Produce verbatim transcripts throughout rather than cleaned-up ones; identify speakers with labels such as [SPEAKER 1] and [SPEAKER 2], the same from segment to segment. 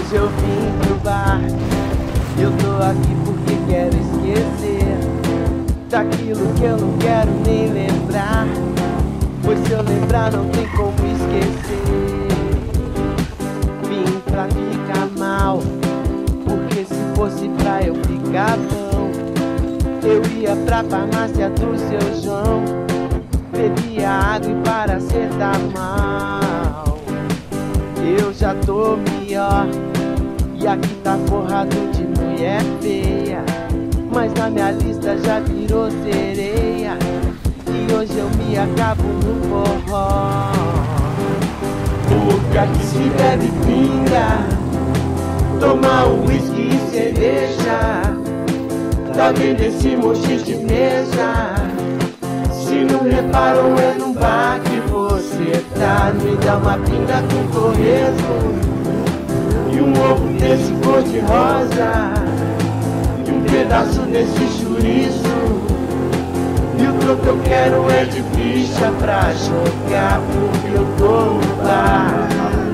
[SPEAKER 1] Hoje eu vim pro bar, eu tô aqui porque quero esquecer daquilo que eu não quero nem lembrar, pois se eu lembrar não tem como esquecer. Vim pra ficar mal, porque se fosse pra eu ficar bom, eu ia pra farmácia do seu João, bebia água e para acertar mal. Eu já tô melhor, e aqui tá forrado de mulher feia, mas na minha lista já virou sereia, e hoje eu me acabo no forró. Porque aqui se bebe pinga, toma uísque e cerveja, tá vendo esse monte de mesa? Se não reparou é num bar que você tá. Me dá uma pinga com torresmo e um ovo desse cor de rosa, e um pedaço desse chouriço, e o troco eu quero é de ficha pra jogar, porque eu tô no bar.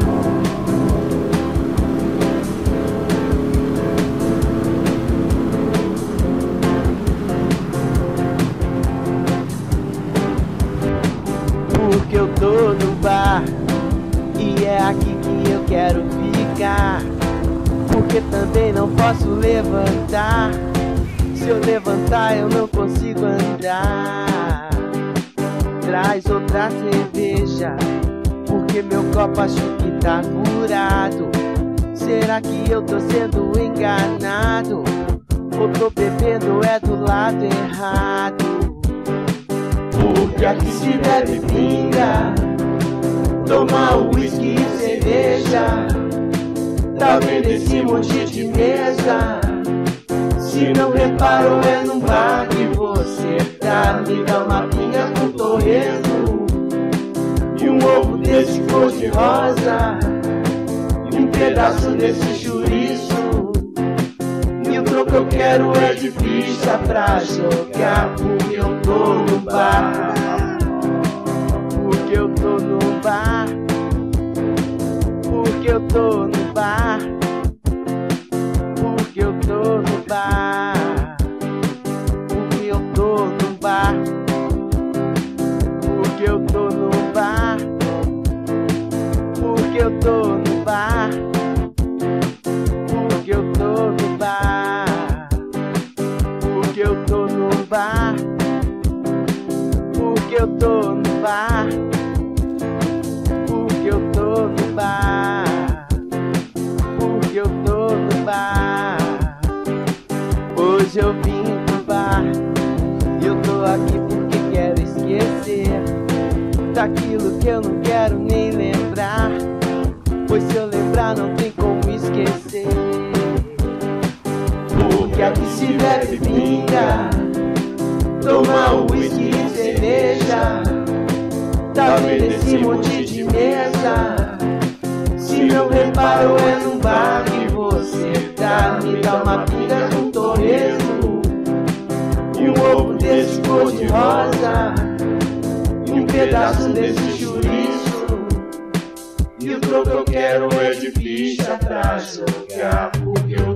[SPEAKER 1] Porque eu tô no bar, e é aqui que eu quero ficar, porque também não posso levantar. Se eu levantar eu não consigo andar. Traz outra cerveja, porque meu copo acho que tá furado. Será que eu tô sendo enganado, ou tô bebendo é do lado errado? Porque aqui se bebe pinga, toma uísque e cerveja, tá vendo esse monte de mesa? Se não reparou é num bar que você tá. Me dá uma pinga com torresmo e um ovo desse cor de rosa, e um pedaço desse chouriço, e o troco eu quero é de ficha pra jogar, porque eu tô no bar. Porque eu tô no bar, porque eu tô no bar, porque eu tô no bar, porque eu tô no bar, porque eu tô no bar, porque eu tô no bar, porque eu tô no bar, porque eu tô no bar, porque eu tô no bar, porque eu tô no bar, porque eu tô no bar. Hoje eu vim pro bar, e eu tô aqui porque quero esquecer daquilo que eu não quero nem lembrar, pois se eu lembrar não tem como esquecer. Porque aqui se bebe pinga, toma uísque e cerveja, tá vendo esse monte de mesa? Se não reparou é num bar que você tá. Me dá uma pinga com torresmo e um ovo desse cor de rosa, e um pedaço desse chouriço, e o troco eu quero é de ficha pra jogar, porque eu